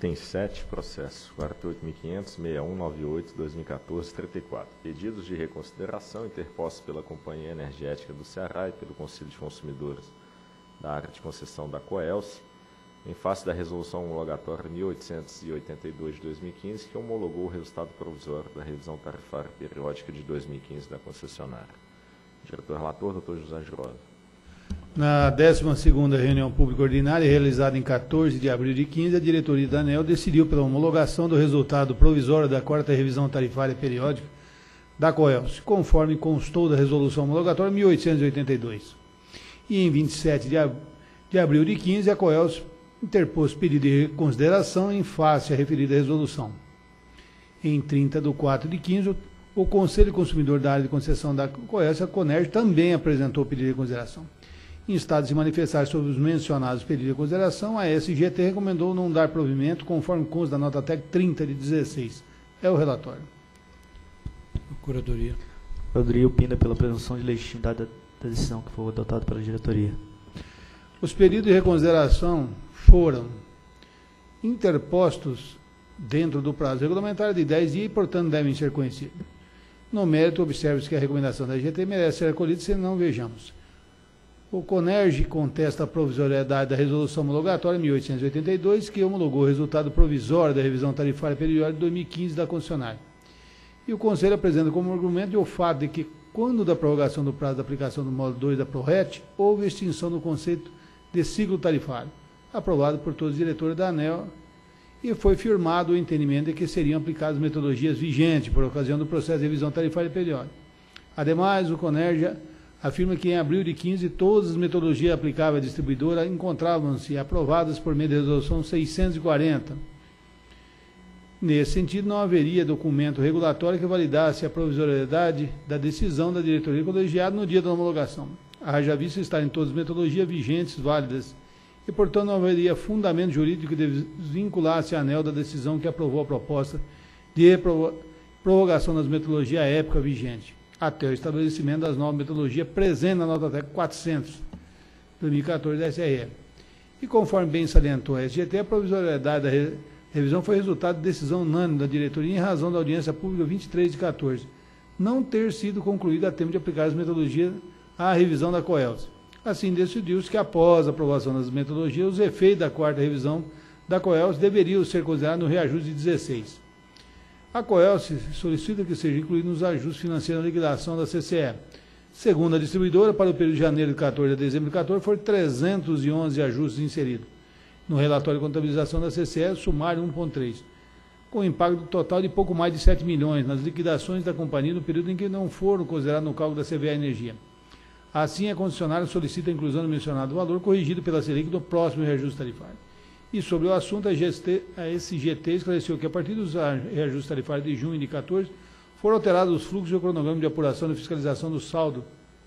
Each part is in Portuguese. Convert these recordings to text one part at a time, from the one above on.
Item 7, processo 48.500.6198/2014-34. Pedidos de reconsideração interpostos pela Companhia Energética do Ceará e pelo Conselho de Consumidores da área de concessão da Coelce, em face da resolução homologatória 1882 de 2015, que homologou o resultado provisório da revisão tarifária periódica de 2015 da concessionária. Diretor relator, Dr. José Girosa. Na 12ª reunião pública ordinária, realizada em 14 de abril de 15, a diretoria da ANEEL decidiu pela homologação do resultado provisório da 4ª revisão tarifária periódica da Coelce, conforme constou da resolução homologatória 1882. E em 27 de abril de 15, a Coelce interpôs pedido de reconsideração em face à referida resolução. Em 30 de 4 de 15, o Conselho Consumidor da área de concessão da Coelce, a CONERJ, também apresentou pedido de reconsideração. Em estado de se manifestar sobre os mencionados pedidos de consideração, a SGT recomendou não dar provimento, conforme consta da nota técnica 30 de 16. É o relatório. Procuradoria. Procuradoria opina pela presunção de legitimidade da decisão que foi adotada pela diretoria. Os pedidos de reconsideração foram interpostos dentro do prazo regulamentar de 10 dias e, portanto, devem ser conhecidos. No mérito, observe-se que a recomendação da SGT merece ser acolhida, senão vejamos. O CONERJ contesta a provisoriedade da resolução homologatória 1882, que homologou o resultado provisório da revisão tarifária periódica de 2015 da concessionária. E o Conselho apresenta como argumento o fato de que, quando da prorrogação do prazo da aplicação do módulo 2 da PRORET, houve extinção do conceito de ciclo tarifário, aprovado por todos os diretores da ANEEL, e foi firmado o entendimento de que seriam aplicadas metodologias vigentes por ocasião do processo de revisão tarifária periódica. Ademais, o CONERJ afirma que em abril de 15 todas as metodologias aplicáveis à distribuidora encontravam-se aprovadas por meio da resolução 640. Nesse sentido, não haveria documento regulatório que validasse a provisoriedade da decisão da diretoria colegiada no dia da homologação. Haja vista estar em todas as metodologias vigentes, válidas, e, portanto, não haveria fundamento jurídico que desvinculasse a ANEEL da decisão que aprovou a proposta de prorrogação das metodologias à época vigente, até o estabelecimento das novas metodologias presentes na nota técnica 400, 2014 da SRE. E conforme bem salientou a SGT, a provisoriedade da revisão foi resultado de decisão unânime da diretoria em razão da audiência pública 23 de 14, não ter sido concluída a tempo de aplicar as metodologias à revisão da Coelce. Assim, decidiu-se que após a aprovação das metodologias, os efeitos da 4ª revisão da Coelce deveriam ser considerados no reajuste de 16. A Coelce solicita que seja incluído nos ajustes financeiros na liquidação da CCE. Segundo a distribuidora, para o período de janeiro de 14 a dezembro de 14, foram 311 ajustes inseridos. No relatório de contabilização da CCE, sumário 1,3, com impacto total de pouco mais de 7 milhões nas liquidações da companhia no período em que não foram considerados no cálculo da CVA Energia. Assim, a concessionária solicita a inclusão do mencionado valor corrigido pela Selic no próximo reajuste tarifário. E sobre o assunto, a SGT esclareceu que, a partir dos reajustes tarifários de junho de 14, foram alterados os fluxos e o cronograma de apuração e fiscalização do saldo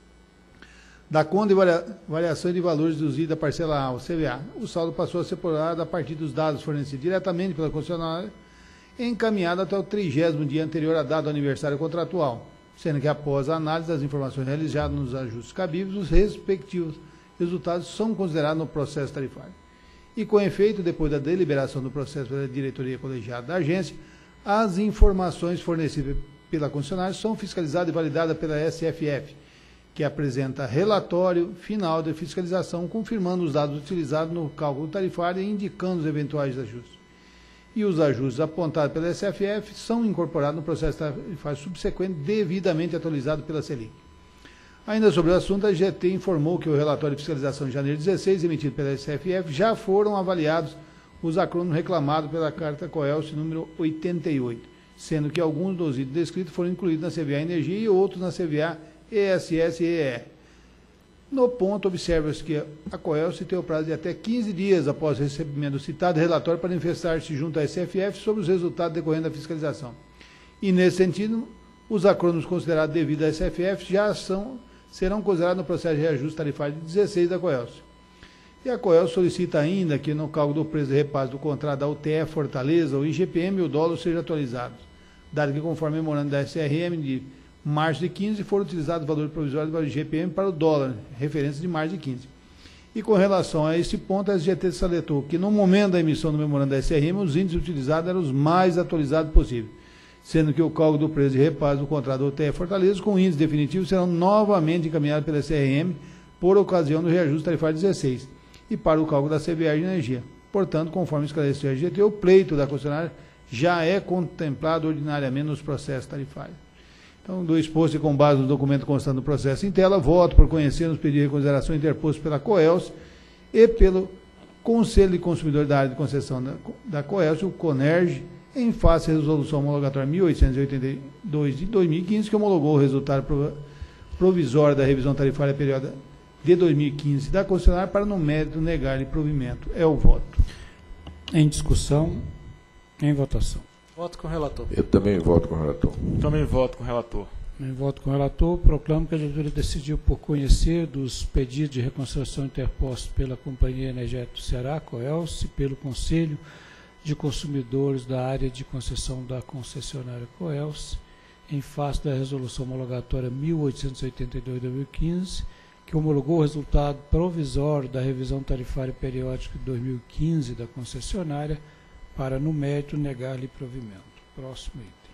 da conta e variação de valores deduzidos da parcela A, o CVA. O saldo passou a ser apurado a partir dos dados fornecidos diretamente pela concessionária, encaminhado até o 30º dia anterior à data do aniversário contratual, sendo que, após a análise das informações realizadas nos ajustes cabíveis, os respectivos resultados são considerados no processo tarifário. E, com efeito, depois da deliberação do processo pela diretoria colegiada da agência, as informações fornecidas pela concessionária são fiscalizadas e validadas pela SFF, que apresenta relatório final de fiscalização, confirmando os dados utilizados no cálculo tarifário e indicando os eventuais ajustes. E os ajustes apontados pela SFF são incorporados no processo tarifário subsequente, devidamente atualizado pela Selic. Ainda sobre o assunto, a GT informou que o relatório de fiscalização de janeiro 16, emitido pela SFF, já foram avaliados os acrônimos reclamados pela Carta Coelce número 88, sendo que alguns dos itens descritos foram incluídos na CVA Energia e outros na CVA ESS e EE. No ponto, observa-se que a Coelce tem o prazo de até 15 dias após o recebimento do citado relatório para manifestar-se junto à SFF sobre os resultados decorrentes da fiscalização. E, nesse sentido, os acrônimos considerados devido à SFF serão considerados no processo de reajuste tarifário de 16 da Coelce. E a Coelce solicita ainda que, no cálculo do preço de repasse do contrato da UTE Fortaleza, o IGPM e o dólar sejam atualizados, dado que, conforme o memorando da SRM de março de 15, foram utilizados o valor provisório do IGPM para o dólar, referência de março de 15. E com relação a esse ponto, a SGT salientou que no momento da emissão do memorando da SRM, os índices utilizados eram os mais atualizados possível, sendo que o cálculo do preço de repasse do contrato do UTE Fortaleza com índices definitivos serão novamente encaminhados pela SRM por ocasião do reajuste tarifário 16 e para o cálculo da CVR de energia. Portanto, conforme esclareceu a SGT, o pleito da concessionária já é contemplado ordinariamente nos processos tarifários. Então, do exposto e com base no documento constante do processo em tela, voto por conhecer os pedidos de reconsideração interpostos pela COELS e pelo Conselho de Consumidores da área de concessão da COELS, o CONERG, em face à resolução homologatória 1882 de 2015, que homologou o resultado provisório da revisão tarifária periódica de 2015 da concessionária para, no mérito, negar-lhe provimento. É o voto. Em discussão, em votação. Voto com o relator. Eu também voto com o relator. Também voto com o relator. Em voto com o relator, proclamo que a diretoria decidiu por conhecer dos pedidos de reconsideração interpostos pela Companhia Energética do Ceará, COELS, e pelo Conselho de Consumidores da área de concessão da concessionária COELS, em face da resolução homologatória 1882 de 2015, que homologou o resultado provisório da revisão tarifária periódica de 2015 da concessionária, para, no mérito, negar-lhe provimento. Próximo item.